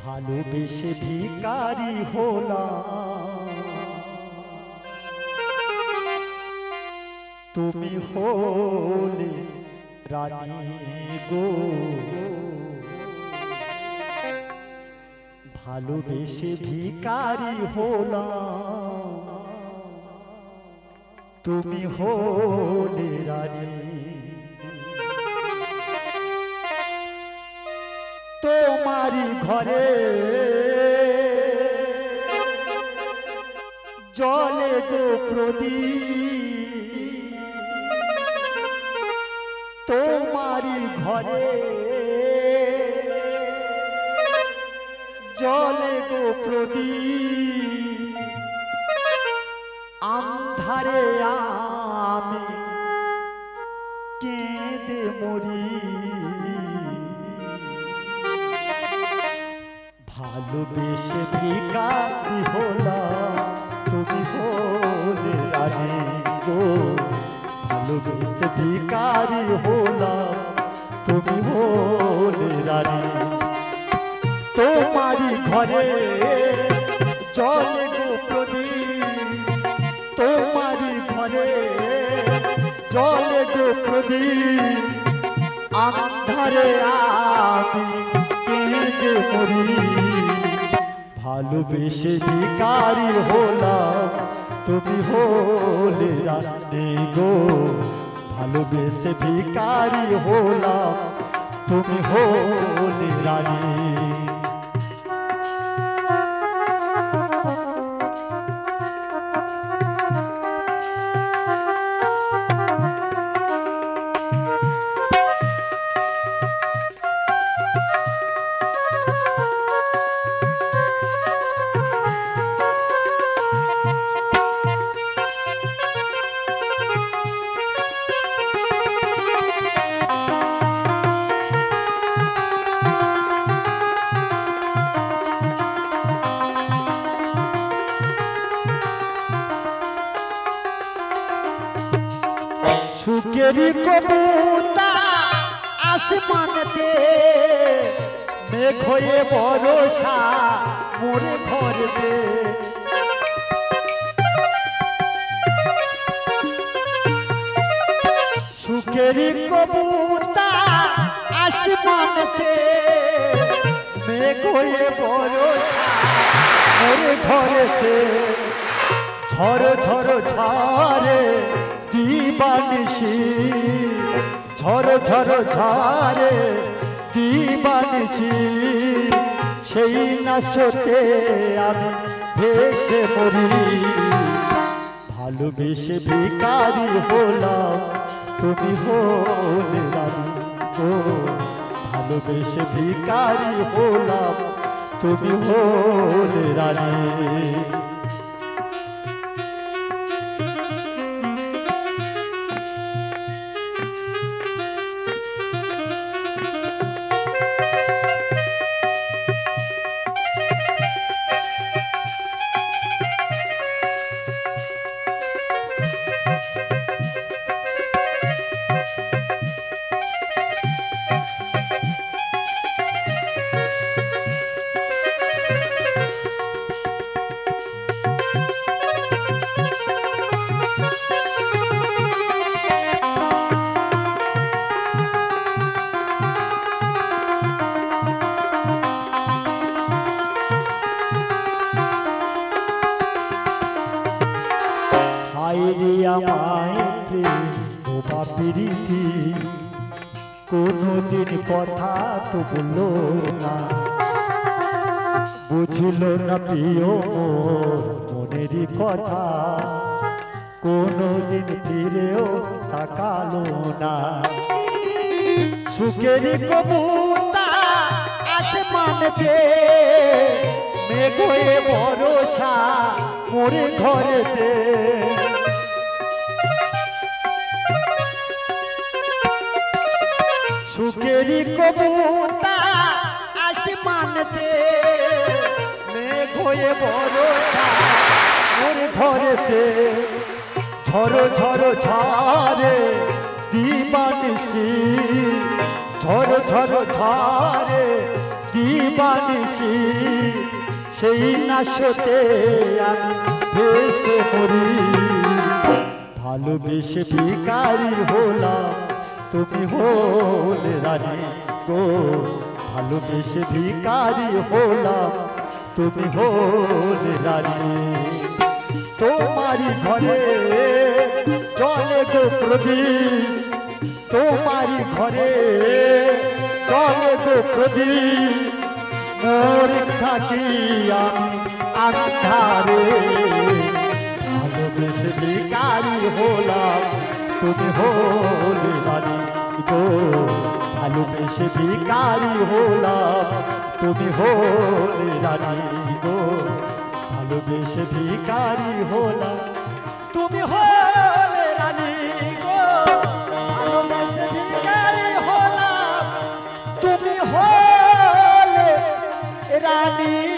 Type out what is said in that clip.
ভালোবেসে ভিখারি হলাম, তুমি হলে রানী গো। ভালোবেসে ভিখারি হলাম, তুমি হলে রানী। তোমারি ঘরে জলে গো প্রদীপ, তোমারি ঘরে জলে গো প্রদীপ। আন্ধারে আমি কেঁদে মরি, ভালোবেসে ভিখারি হলাম, তুমি হলে রানী গো। ভালোবেসে ভিখারি হলাম, তুমি হলে রানী। তোমারি ঘরে জলে গো প্রদীপ, তোমারি ঘরে জলে গো প্রদীপ। আন্ধারে আমি কেঁদে মরি, ভালোবেসে ভিখারি হলাম, তুমি হলে রানী গো। ভালোবেসে ভিখারি হলাম, তুমি হলে রানী। সুখেরি কবুতর আসমানেতে মেঘ হয়ে বরষা মোর ঘরেতে। সুখেরি কবুতর আসমানেতে মেঘ হয়ে বরষা মোর ঘরেতে। ঝড় ঝড় ঝড়ে দিবানিশি, ঝড় ঝড় ঝড়ে দিবানিশি। সেই নাচতে আমি ভেসে মরি, ভালোবেসে ভিখারি হলাম, তুমি হলে রানী গো। ভালোবেসে ভিখারি হলাম, তুমি হলে রানী। কোনদিন কথা তো বললো না, বুঝলো না প্রিয় মনেরই কথা। কোনদিন ফিরেও তাকালো না। সুখেরি কবুতর আসমানেতে মেঘ হয়ে বরষা মোর ঘরেতে। সুখেরি কবুতর আসমানেতে মেঘ হয়ে বরষা মোর ঘরেতে। ঝড় ঝড় ঝড়ে দিবানিশি, ঝড় ঝড় ঝড়ে দিবা বানিসি সেই নাশতে আমি ভেসে মরি ভালোবেসে ভিখারি হলাম তুমি হলে রানী গো ভালোবেসে ভিখারি হলাম তুমি হলে রানী তোমারি ঘরে চলে গো প্রদীপ তোমারি ঘরে চলে গো প্রদীপ মোর থাকি আমি আন্ধারে ভালোবেসে ভিখারি হলাম তুমি হলে রানী গো ভালোবেসে ভিখারি হলাম তুমি হলে রানী গো ভালোবেসে ভিখারি হলাম তুমি হলে রানী গো ভালোবেসে ভিখারি হলাম তুমি হলে রানী